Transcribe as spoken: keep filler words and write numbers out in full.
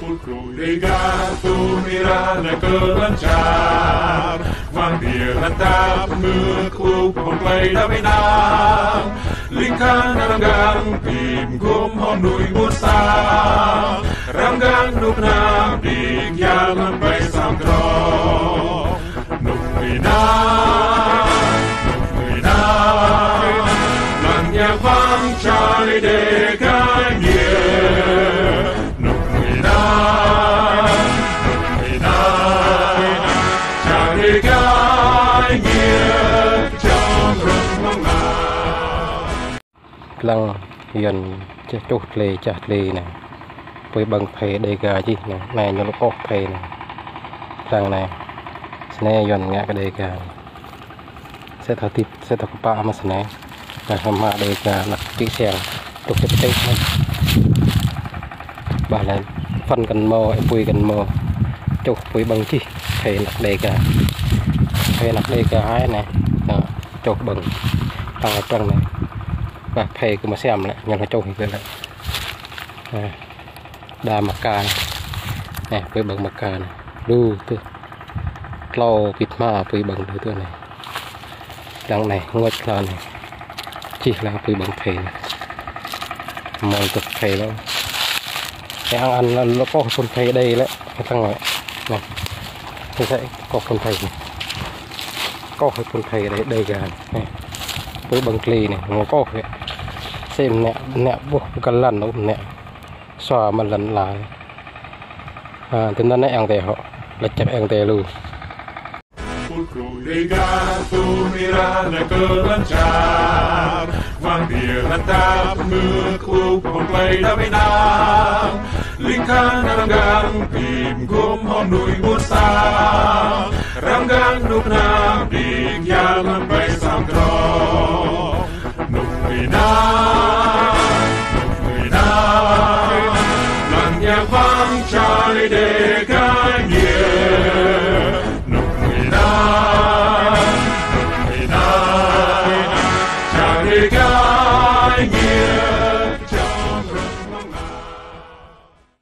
Pulcru mirada ke lancar Vandir tap meklup play da benang Lingkan ranggang tim gum honui bursa Ranggang nuk nam dik yaman bay samdro Nuk wina Nuk wina Lan yang vang chai de kanye Nuk wina Lăng hiện chốt lề chặt lề này với bằng phê đây gà chứ này này nó có phê này lăng này này hiện ngã cái đây gà sẽ thở thịt sẽ thở ba mà này là hầm hạ đây gà là kỹ xèng tục cái tết này bà này phân cần mò quỳ cần mò chốt với bằng chi phê nặc đây gà phê nặc đây gà hai này chốt bằng tăng ở trong này và phê cứ mà xem lại nhận nó trâu thì lại à, đa mặt cà này với bằng mặt cà này đu từ lau vịt ma với bằng đối tượng này đằng này ngót là này chỉ là với bằng phê này mồi cực phê đó cái ăn ăn là nó có con phê ở đây đấy cái thằng này này nó sẽ có con phê này có cái con phê ở đây đây gà này với bằng clay này nó có vậy xem nè nè buộc cần lần nó nè xòa mà lần lại à thế nên ăn tè họ là chặt ăn tè luôn Lingkan ranggang tim gum honui bursa Ranggang nuk nam dik yaman bay samdro Nuk wina Nuk wina Lan yang vang chai de kanye